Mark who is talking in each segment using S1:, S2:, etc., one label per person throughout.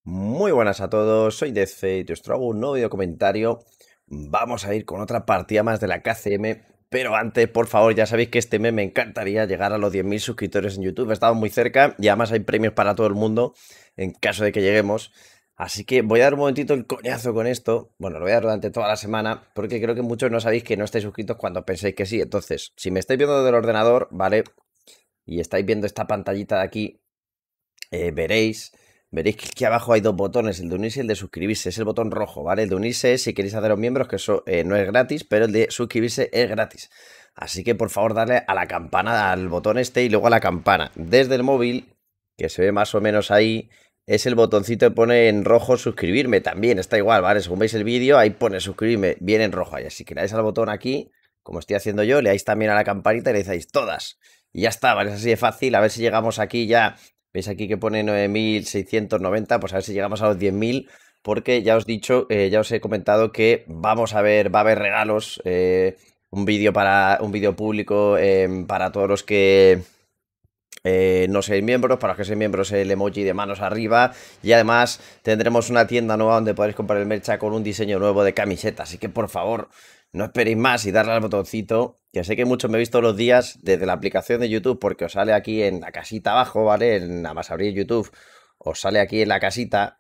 S1: Muy buenas a todos, soy DeathFate y os traigo un nuevo video comentario. Vamos a ir con otra partida más de la KCM, pero antes, por favor, ya sabéis que este mes me encantaría llegar a los 10.000 suscriptores en YouTube. Estamos muy cerca y además hay premios para todo el mundo en caso de que lleguemos. Así que voy a dar un momentito el coñazo con esto. Bueno, lo voy a dar durante toda la semana porque creo que muchos no sabéis que no estáis suscritos cuando penséis que sí. Entonces, si me estáis viendo desde el ordenador, ¿vale? Y estáis viendo esta pantallita de aquí, veréis que aquí abajo hay dos botones, el de unirse y el de suscribirse. Es el botón rojo, ¿vale? El de unirse es si queréis haceros miembros, que eso no es gratis, pero el de suscribirse es gratis. Así que por favor darle a la campana, al botón este y luego a la campana. Desde el móvil, que se ve más o menos ahí, es el botoncito que pone en rojo suscribirme. También está igual, ¿vale? Según veis el vídeo, ahí pone suscribirme, viene en rojo. Y así que le dais al botón aquí, como estoy haciendo yo, le dais también a la campanita y le dais todas. Y ya está, ¿vale? Es así de fácil. A ver si llegamos aquí ya. ¿Veis aquí que pone 9.690? Pues a ver si llegamos a los 10.000. Porque ya os he dicho, ya os he comentado que vamos a ver, va a haber regalos. Un vídeo público para todos los que no seáis miembros. Para los que seáis miembros, el emoji de manos arriba. Y además tendremos una tienda nueva donde podréis comprar el mercha con un diseño nuevo de camiseta. Así que por favor, no esperéis más y darle al botoncito. Que sé que muchos me he visto los días desde la aplicación de YouTube, porque os sale aquí en la casita abajo, ¿vale? Nada más abrir YouTube, os sale aquí en la casita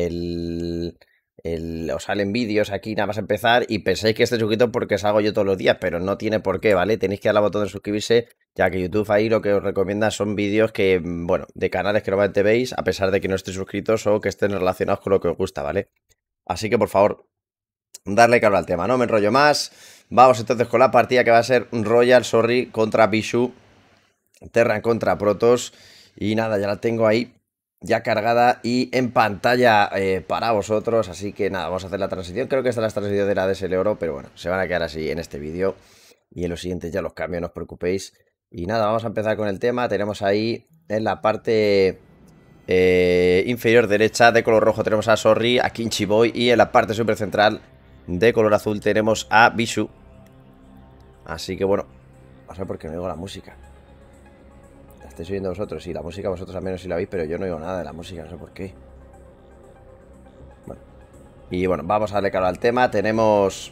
S1: os salen vídeos aquí nada más empezar y pensáis que esté suscrito porque os hago yo todos los días, pero no tiene por qué, ¿vale? Tenéis que darle al botón de suscribirse, ya que YouTube ahí lo que os recomienda son vídeos que, bueno, de canales que normalmente veis, a pesar de que no estéis suscritos o que estén relacionados con lo que os gusta, ¿vale? Así que por favor, darle calor al tema, no me enrollo más. Vamos entonces con la partida que va a ser Royal Sorry contra Bishu, Terran contra Protoss. Y nada, ya la tengo ahí ya cargada y en pantalla para vosotros. Así que nada, vamos a hacer la transición. Creo que esta es la transición de la DSL Oro, pero bueno, se van a quedar así en este vídeo. Y en los siguientes ya los cambio, no os preocupéis. Y nada, vamos a empezar con el tema. Tenemos ahí en la parte inferior derecha de color rojo tenemos a Sorry, a Kinchy Boy. Y en la parte super central de color azul tenemos a Bishu. Así que bueno, vamos a ver por qué no oigo la música. ¿La estáis oyendo vosotros? Sí, la música vosotros al menos sí la veis, pero yo no oigo nada de la música, no sé por qué. Bueno. Y bueno, vamos a darle calor al tema. Tenemos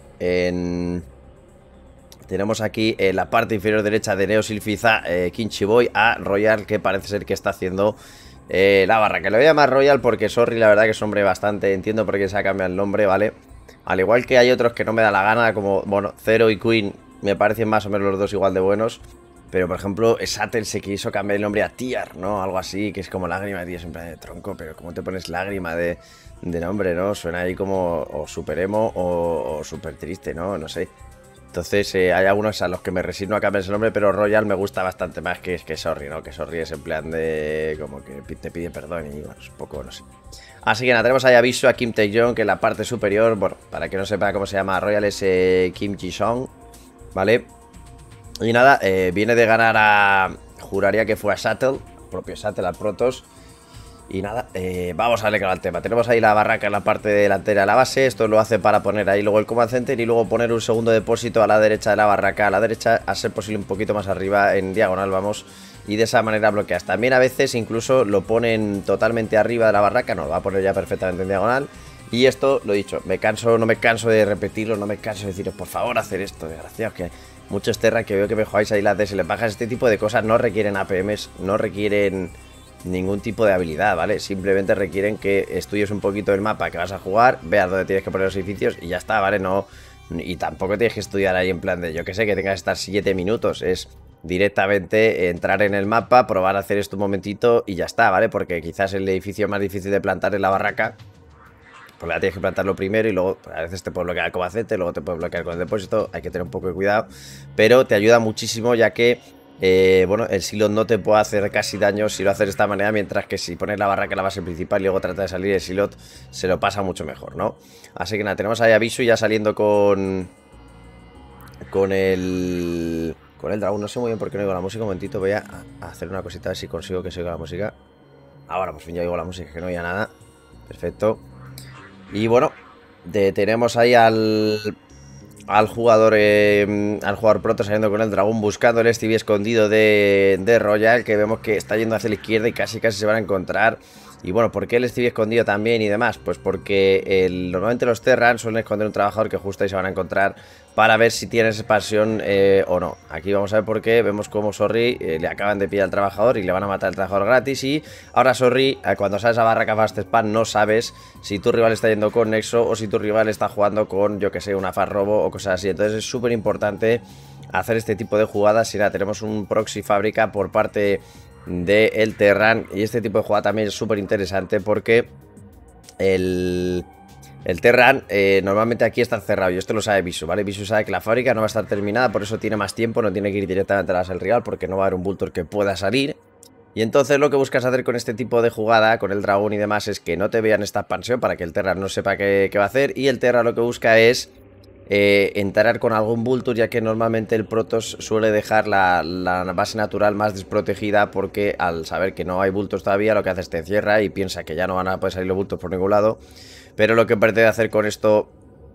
S1: Tenemos aquí en la parte inferior derecha de Neosilfiza, Kinchy Boy, a Royal, que parece ser que está haciendo la barra. Que lo voy a llamar Royal porque Sorry la verdad que es un hombre bastante... Entiendo por qué se ha cambiado el nombre, ¿vale? Al igual que hay otros que no me da la gana, como, bueno, Zero y Queen, me parecen más o menos los dos igual de buenos. Pero, por ejemplo, Satel se quiso cambiar el nombre a Tiar, ¿no? Algo así, que es como lágrima, tío, siempre de tronco. Pero ¿cómo te pones lágrima de nombre, no? Suena ahí como o super emo o super triste, ¿no? No sé. Entonces hay algunos a los que me resigno a cambiar ese nombre, pero Royal me gusta bastante más que Sorry, ¿no? Que Sorry es en plan de... como que te pide perdón y bueno, es un poco, no sé. Así que nada, tenemos ahí aviso a Kim Tae-jong, que en la parte superior, bueno, para que no sepa cómo se llama Royal, es Kim Ji-song, ¿vale? Y nada, viene de ganar a... juraría que fue a Shuttle, propio Shuttle, al Protoss. Y nada, vamos a darle calor al tema. Tenemos ahí la barraca en la parte delantera de la base. Esto lo hace para poner ahí luego el command center y luego poner un segundo depósito a la derecha de la barraca. A la derecha, a ser posible un poquito más arriba, en diagonal, vamos. Y de esa manera bloqueas. También a veces incluso lo ponen totalmente arriba de la barraca. No, lo va a poner ya perfectamente en diagonal. Y esto, lo dicho, no me canso de repetirlo, no me canso de deciros, por favor, hacer esto, desgraciados, que muchos Terra que veo que me jugáis ahí las DSL bajas. Este tipo de cosas no requieren APMs, no requieren ningún tipo de habilidad, ¿vale? Simplemente requieren que estudies un poquito el mapa que vas a jugar, veas dónde tienes que poner los edificios y ya está, ¿vale? No, y tampoco tienes que estudiar ahí en plan de, yo que sé, que tengas que estar 7 minutos, es directamente entrar en el mapa, probar a hacer esto un momentito y ya está, ¿vale? Porque quizás el edificio más difícil de plantar es la barraca, pues la tienes que plantarlo primero y luego pues, a veces te puedes bloquear con acete, luego te puedes bloquear con el depósito, hay que tener un poco de cuidado, pero te ayuda muchísimo ya que bueno, el silot no te puede hacer casi daño si lo haces de esta manera, mientras que si pones la barraca en la base principal y luego trata de salir el silot, se lo pasa mucho mejor, ¿no? Así que nada, tenemos ahí a Bishu ya saliendo con el dragón. No sé muy bien por qué no oigo la música. Un momentito, voy a hacer una cosita a ver si consigo que se oiga la música. Ahora por fin ya oigo la música, que no oía nada. Perfecto. Y bueno, tenemos ahí al jugador proto saliendo con el dragón, buscando el Stevie escondido de Royal, que vemos que está yendo hacia la izquierda y casi se van a encontrar. Y bueno, ¿por qué el Stevie escondido también y demás? Pues porque normalmente los Terran suelen esconder un trabajador que justo ahí se van a encontrar para ver si tienes expansión o no. Aquí vamos a ver por qué. Vemos como Sorry le acaban de pillar al trabajador y le van a matar al trabajador gratis. Y ahora Sorry, cuando sales a barraca fast spam, no sabes si tu rival está yendo con Nexo o si tu rival está jugando con, yo que sé, una fast robo o cosas así. Entonces es súper importante hacer este tipo de jugadas. Y nada, tenemos un proxy fábrica por parte del Terran. Y este tipo de jugada también es súper interesante porque el Terran normalmente aquí está cerrado y esto lo sabe Visu, ¿vale? Visu sabe que la fábrica no va a estar terminada, por eso tiene más tiempo, no tiene que ir directamente a la del rival porque no va a haber un Vulture que pueda salir. Y entonces lo que buscas hacer con este tipo de jugada, con el dragón y demás, es que no te vean esta expansión para que el Terran no sepa qué va a hacer. Y el Terran lo que busca es entrar con algún Vulture, ya que normalmente el Protoss suele dejar la base natural más desprotegida, porque al saber que no hay Vultures todavía, lo que hace es te encierra y piensa que ya no van a poder salir los Vultures por ningún lado. Pero lo que pretende hacer con esto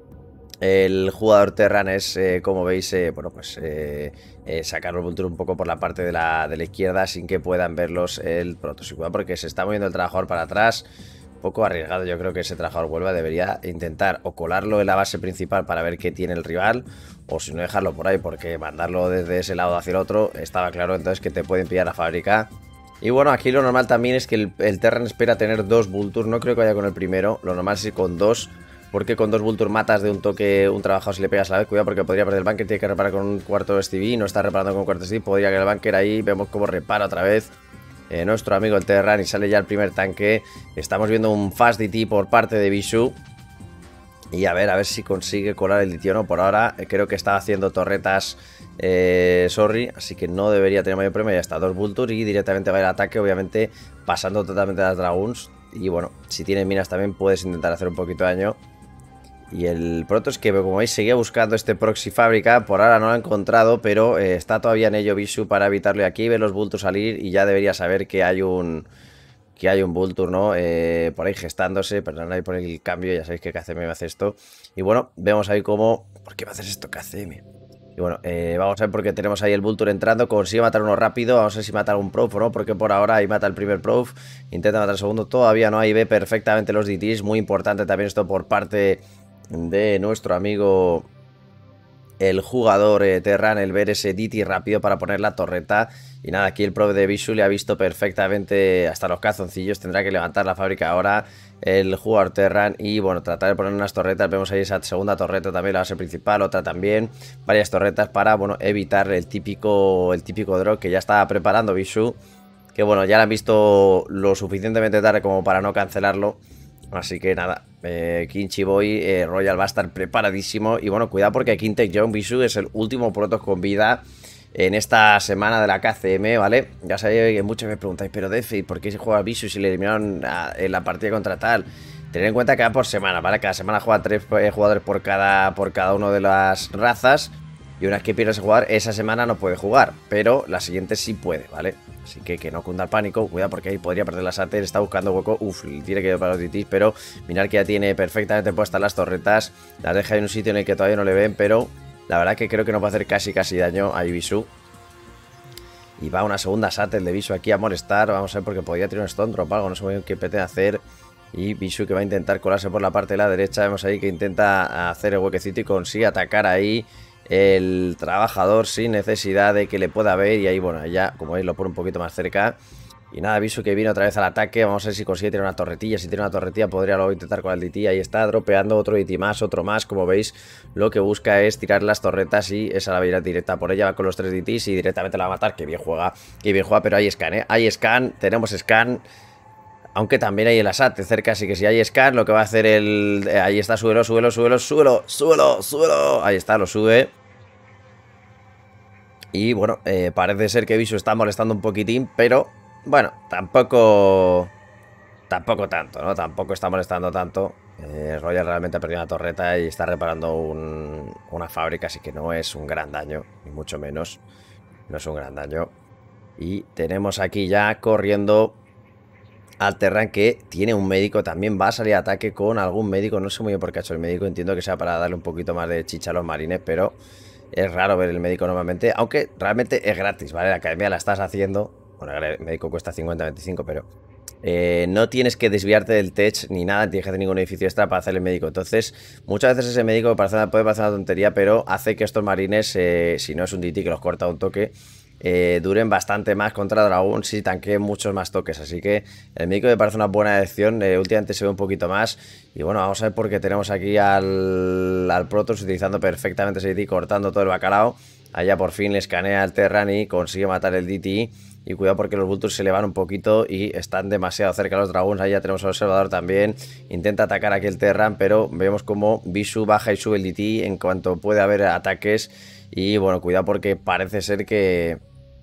S1: el jugador Terran es, como veis, bueno, pues sacar los Vultures un poco por la parte de la izquierda sin que puedan verlos el Protoss, porque se está moviendo el trabajador para atrás. Poco arriesgado, yo creo que ese trabajador vuelva. Debería intentar o colarlo en la base principal para ver qué tiene el rival, o si no dejarlo por ahí, porque mandarlo desde ese lado hacia el otro estaba claro entonces que te pueden pillar la fábrica. Y bueno, aquí lo normal también es que el Terran espera tener dos Vultures. No creo que vaya con el primero, lo normal es ir con dos, porque con dos Vultures matas de un toque un trabajador si le pegas a la vez. Cuidado porque podría perder el bunker, tiene que reparar con un cuarto de Stevie, no está reparando con un cuarto de Stevie, podría que el bunker ahí, vemos cómo repara otra vez nuestro amigo el Terran y sale ya el primer tanque. Estamos viendo un Fast DT por parte de Visu. Y a ver si consigue colar el DT o no. Por ahora creo que está haciendo torretas Sorry, así que no debería tener mayor problema. Ya está, dos Vultures y directamente va el ataque, obviamente pasando totalmente a las Dragoons. Y bueno, si tienes minas también puedes intentar hacer un poquito de daño. Y el Protoss, que como veis seguía buscando este proxy fábrica, por ahora no lo ha encontrado, pero está todavía en ello Visu para evitarlo. Y aquí ve los Vultures salir y ya debería saber que hay un Vulture, ¿no? Por ahí gestándose, perdón ahí por el cambio, ya sabéis que KCM me hace esto. Y bueno, vemos ahí cómo... ¿Por qué me haces esto, KCM? Y bueno, vamos a ver por qué tenemos ahí el Vulture entrando. Consigue matar uno rápido, vamos a ver si mata algún Prof o no, porque por ahora ahí mata el primer Prof. Intenta matar el segundo, todavía no, ahí ve perfectamente los DTs. Muy importante también esto por parte de nuestro amigo el jugador Terran, el ver ese DT rápido para poner la torreta. Y nada, aquí el Prof de Visu le ha visto perfectamente hasta los calzoncillos. Tendrá que levantar la fábrica ahora el jugador Terran y bueno, tratar de poner unas torretas. Vemos ahí esa segunda torreta también, la base principal, otra también, varias torretas para, bueno, evitar el típico drop que ya estaba preparando Visu, que bueno, ya lo han visto lo suficientemente tarde como para no cancelarlo. Así que nada, Kinchy Boy, Royal va a estar preparadísimo. Y bueno, cuidado porque Kintech Young Visu es el último Protoss con vida en esta semana de la KCM, ¿vale? Ya sabéis que muchos me preguntáis, pero Defi, ¿por qué se juega Visu si le eliminaron en la partida contra tal? Tened en cuenta que va por semana, ¿vale? Cada semana juega 3 jugadores por cada uno de las razas. Y una vez que pierde ese jugador, esa semana no puede jugar, pero la siguiente sí puede, ¿vale? Así que no cunda el pánico, cuidado porque ahí podría perder la Sater, está buscando hueco, tiene que ir para los DTs, pero mirar que ya tiene perfectamente puestas las torretas, las deja en un sitio en el que todavía no le ven, pero la verdad que creo que no va a hacer casi daño a Visu. Y va una segunda Sater de Visu aquí a molestar, vamos a ver porque podría tener un Stone Drop o algo, no sé muy bien qué pretende hacer. Y Visu que va a intentar colarse por la parte de la derecha, vemos ahí que intenta hacer el huequecito y consigue atacar ahí el trabajador sin necesidad de que le pueda ver. Y ahí, bueno, ya como veis lo pone un poquito más cerca. Y nada, Visu que viene otra vez al ataque. Vamos a ver si consigue tener una torretilla. Si tiene una torretilla podría luego intentar con el DT. Ahí está, dropeando otro DT más, otro más. Como veis, lo que busca es tirar las torretas y esa la va a ir directa por ella. Va con los 3 DTs y directamente la va a matar. Que bien juega, pero hay scan, ¿eh? Hay scan, tenemos scan. Aunque también hay el ASAT cerca, así que si hay scan, lo que va a hacer el... ahí está, súbelo. Ahí está, lo sube. Y bueno, parece ser que Visu está molestando un poquitín, pero bueno, tampoco tanto, ¿no? Tampoco está molestando tanto. Royal realmente ha perdido una torreta y está reparando una fábrica, así que no es un gran daño, ni mucho menos. No es un gran daño. Y tenemos aquí ya corriendo al Terran, que tiene un médico, también va a salir a ataque con algún médico. No sé muy bien por qué ha hecho el médico, entiendo que sea para darle un poquito más de chicha a los marines, pero es raro ver el médico normalmente, aunque realmente es gratis, ¿vale? La academia la estás haciendo, bueno, el médico cuesta 50-25, pero no tienes que desviarte del tech ni nada, tienes que hacer ningún edificio extra para hacer el médico. Entonces, muchas veces ese médico puede parecer una tontería, pero hace que estos marines, si no es un DT que los corta un toque, duren bastante más contra dragón si tanqueen muchos más toques. Así que el médico me parece una buena elección. Últimamente se ve un poquito más. Y bueno, vamos a ver porque tenemos aquí al Protoss utilizando perfectamente ese DT, cortando todo el bacalao. Allá por fin le escanea el Terran y consigue matar el DT. Y cuidado porque los Vultures se le van un poquito y están demasiado cerca los Dragones. Ahí ya tenemos al observador también. Intenta atacar aquí el Terran, pero vemos como Bisu baja y sube el DT en cuanto puede haber ataques. Y bueno, cuidado porque parece ser que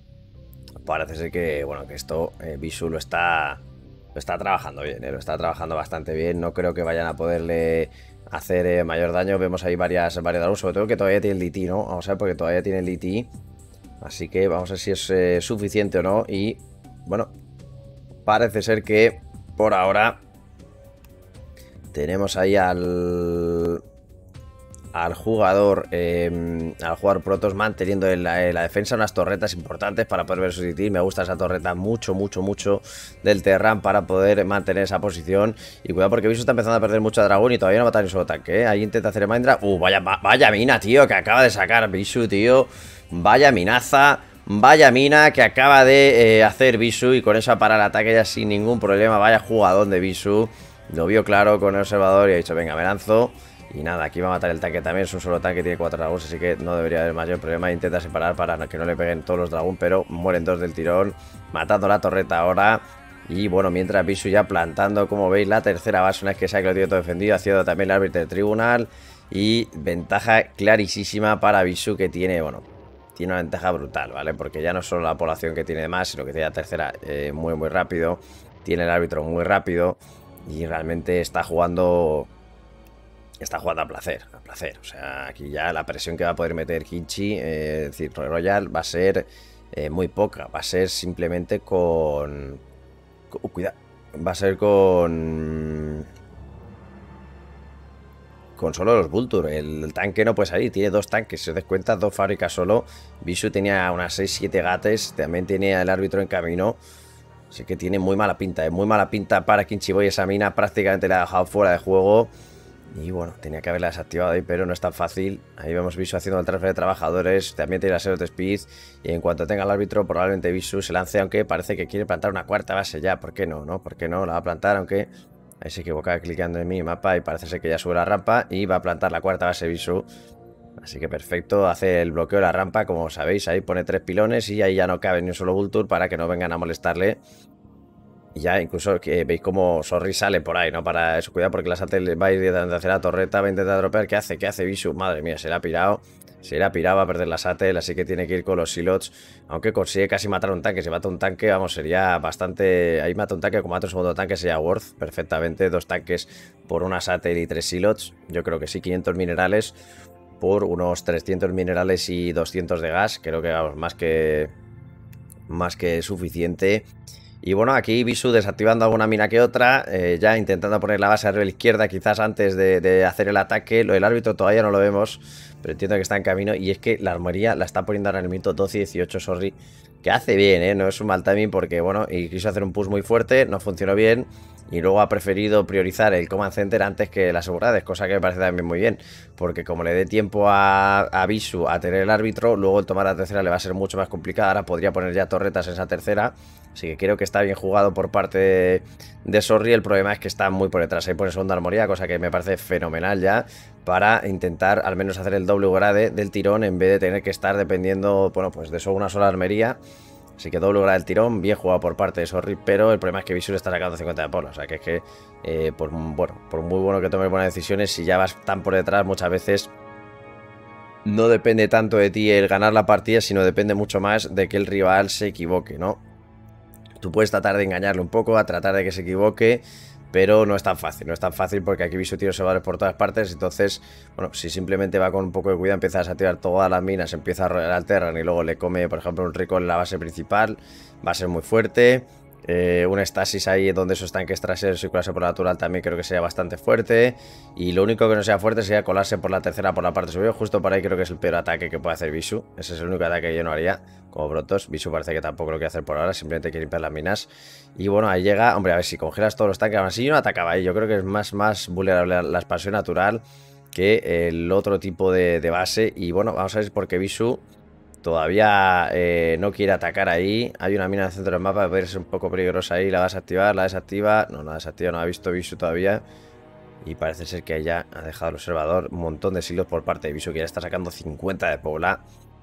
S1: bueno, que esto Bisu lo está trabajando bien, lo está trabajando bastante bien. No creo que vayan a poderle hacer mayor daño. Vemos ahí varias Dragones, sobre todo que todavía tiene el DT, ¿no? Vamos a ver porque todavía tiene el DT. Así que vamos a ver si es suficiente o no. Y bueno, parece ser que por ahora tenemos ahí al jugador Protoss manteniendo la defensa unas torretas importantes para poder ver su DT. Me gusta esa torreta mucho del Terran para poder mantener esa posición. Y cuidado porque Bisu está empezando a perder mucho a dragón y todavía no mata ni un solo tanque, ¿eh? Ahí intenta hacer el Mindra. Vaya mina, tío, que acaba de sacar Bisu, tío. Vaya minaza, vaya mina que acaba de hacer Bisu. Y con eso para el ataque ya sin ningún problema. Vaya jugadón de Bisu. Lo vio claro con el observador y ha dicho, venga, me lanzo. Y nada, aquí va a matar el tanque también. Es un solo tanque, tiene 4 dragones, así que no debería haber mayor problema. Intenta separar para que no le peguen todos los dragones, pero mueren 2 del tirón. Matando la torreta ahora. Y bueno, mientras Bisu ya plantando, como veis, la tercera base. Una vez que sabe que lo tiene todo defendido, haciendo también el árbitro del tribunal. Y ventaja clarísima para Bisu, que tiene, bueno, tiene una ventaja brutal, ¿vale? Porque ya no solo la población que tiene de más, sino que tiene la tercera muy rápido. Tiene el árbitro muy rápido. Y realmente está jugando a placer, o sea, aquí ya la presión que va a poder meter Kinchi, es decir, Royal va a ser muy poca, va a ser simplemente cuidado, va a ser con solo los Vulture. El tanque no puede salir, tiene 2 tanques, si os das cuenta, 2 fábricas solo. Bisu tenía unas 6-7 gates, también tenía el árbitro en camino. Así que tiene muy mala pinta, muy mala pinta para Kinchi Boy. Esa mina prácticamente la ha dejado fuera de juego. Y bueno, tenía que haberla desactivado ahí, pero no es tan fácil. Ahí vemos Bisu haciendo el transfer de trabajadores. También tiene las de speed. Y en cuanto tenga el árbitro, probablemente Bisu se lance, aunque parece que quiere plantar una cuarta base ya. ¿Por qué no? ¿Por qué no? La va a plantar, aunque ahí se equivoca clicando en mi mapa y parece ser que ya sube la rampa y va a plantar la cuarta base Bisu. Así que perfecto, hace el bloqueo de la rampa, como sabéis, ahí pone 3 pilones y ahí ya no cabe ni un solo Vulture para que no vengan a molestarle. Y ya incluso que veis como Sorry sale por ahí, ¿no? Para eso, cuidado porque la Sate va a ir de hacer la torreta, va a intentar dropear. ¿Qué hace? ¿Qué hace Bisu? Madre mía, se le ha pirado. Se le ha pirado, va a perder la Satel, así que tiene que ir con los silots. Aunque consigue casi matar a un tanque. Si mata un tanque, vamos, sería bastante... Ahí mata un tanque, como mata un segundo tanque, sería worth perfectamente. 2 tanques por una Satel y 3 silots. Yo creo que sí, 500 minerales por unos 300 minerales y 200 de gas. Creo que, vamos, más que suficiente. Y bueno, aquí Bisu desactivando alguna mina que otra, ya intentando poner la base arriba a la izquierda, quizás antes de hacer el ataque. Lo del árbitro todavía no lo vemos, pero entiendo que está en camino. Y es que la armería la está poniendo ahora en el minuto 12 y 18, Sorry, que hace bien, no es un mal timing porque, bueno, y quiso hacer un push muy fuerte, no funcionó bien. Y luego ha preferido priorizar el Command Center antes que las seguridades, cosa que me parece también muy bien. Porque como le dé tiempo a Bisu a tener el árbitro, luego el tomar la tercera le va a ser mucho más complicado. Ahora podría poner ya torretas en esa tercera. Así que creo que está bien jugado por parte de Sorry. El problema es que está muy por detrás. Ahí pone segunda armería, cosa que me parece fenomenal ya. Para intentar al menos hacer el doble grade del tirón en vez de tener que estar dependiendo, bueno, pues de solo una sola armería. Así que doble grado del tirón, bien jugado por parte de Sorry, pero el problema es que Bisu le está sacando 50 de polo. O sea que es que, por muy bueno que tome buenas decisiones, si ya vas tan por detrás, muchas veces no depende tanto de ti el ganar la partida, sino depende mucho más de que el rival se equivoque, ¿no? Tú puedes tratar de engañarle un poco, a tratar de que se equivoque, pero no es tan fácil porque aquí Bisu tiene observadores por todas partes. Entonces, bueno, si simplemente va con un poco de cuidado, empiezas a tirar todas las minas, empieza a rodear al Terran y luego le come, por ejemplo, un recall en la base principal, va a ser muy fuerte. Un estasis ahí donde esos tanques traseros circularse por la natural también creo que sería bastante fuerte. Y lo único que no sea fuerte sería colarse por la tercera por la parte superior. Justo por ahí creo que es el peor ataque que puede hacer Bisu. Ese es el único ataque que yo no haría como Protoss. Bisu parece que tampoco lo quiere hacer por ahora, simplemente quiere limpiar las minas. Y bueno, ahí llega, hombre, a ver si congelas todos los tanques. Aún así yo no atacaba ahí, yo creo que es más vulnerable a la expansión natural que el otro tipo de base. Y bueno, vamos a ver por qué Bisu todavía no quiere atacar ahí. Hay una mina en el centro del mapa, puede ser un poco peligrosa ahí. La vas a activar, la desactiva. No, la desactiva, no ha visto Bisu todavía. Y parece ser que ya ha dejado el observador un montón de silos por parte de Bisu, que ya está sacando 50 de Pobla.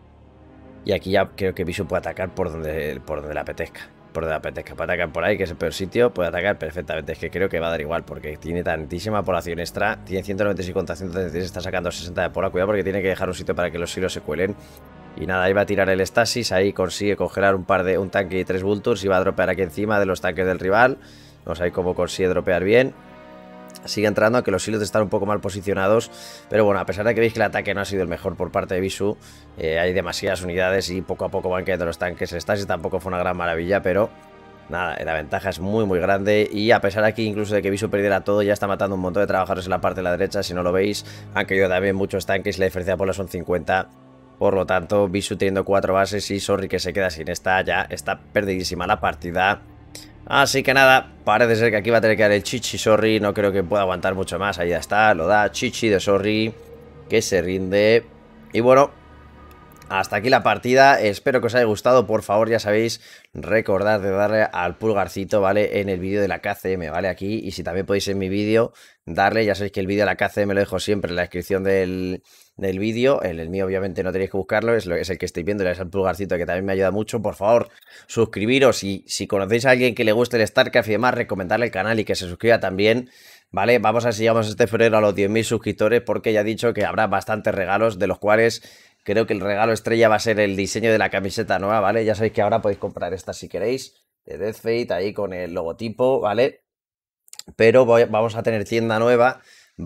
S1: Y aquí ya creo que Bisu puede atacar por donde le apetezca. Por donde le apetezca. Puede atacar por ahí, que es el peor sitio. Puede atacar perfectamente. Es que creo que va a dar igual, porque tiene tantísima población extra. Tiene 196 contra 136, está sacando 60 de Pobla. Cuidado porque tiene que dejar un sitio para que los silos se cuelen. Y nada, ahí va a tirar el estasis, ahí consigue congelar un tanque y 3 vultures y va a dropear aquí encima de los tanques del rival. Vamos a ver cómo consigue dropear bien. Sigue entrando, aunque los silos están un poco mal posicionados. Pero bueno, a pesar de que veis que el ataque no ha sido el mejor por parte de Bisu, hay demasiadas unidades y poco a poco van cayendo los tanques. El estasis tampoco fue una gran maravilla, pero nada, la ventaja es muy grande. Y a pesar aquí incluso de que Bisu perdiera todo, ya está matando un montón de trabajadores en la parte de la derecha. Si no lo veis, han caído también muchos tanques y la diferencia por los son 50. Por lo tanto, Bisu teniendo 4 bases y Sorry que se queda sin esta, ya está perdidísima la partida. Así que nada, parece ser que aquí va a tener que dar el Chichi Sorry. No creo que pueda aguantar mucho más. Ahí ya está, lo da Chichi de Sorry, que se rinde. Y bueno, hasta aquí la partida, espero que os haya gustado. Por favor, ya sabéis, recordad de darle al pulgarcito, ¿vale? En el vídeo de la KCM, ¿vale? Aquí, y si también podéis en mi vídeo, darle, ya sabéis que el vídeo de la KCM lo dejo siempre en la descripción del vídeo. En el mío obviamente no tenéis que buscarlo, es el que estoy viendo, le dais al pulgarcito que también me ayuda mucho. Por favor, suscribiros y si conocéis a alguien que le guste el StarCraft y demás, recomendarle el canal y que se suscriba también. Vale, vamos a ver si llegamos este febrero a los 10.000 suscriptores, porque ya he dicho que habrá bastantes regalos, de los cuales creo que el regalo estrella va a ser el diseño de la camiseta nueva, ¿vale? Ya sabéis que ahora podéis comprar esta si queréis, de Death Fate, ahí con el logotipo, ¿vale? Pero vamos a tener tienda nueva,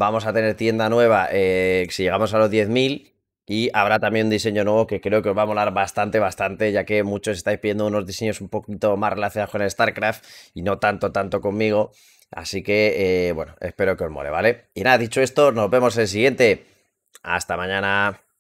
S1: si llegamos a los 10.000. Y habrá también un diseño nuevo que creo que os va a molar bastante, ya que muchos estáis pidiendo unos diseños un poquito más relacionados con el StarCraft y no tanto conmigo. Así que, bueno, espero que os mole, ¿vale? Y nada, dicho esto, nos vemos en el siguiente. Hasta mañana.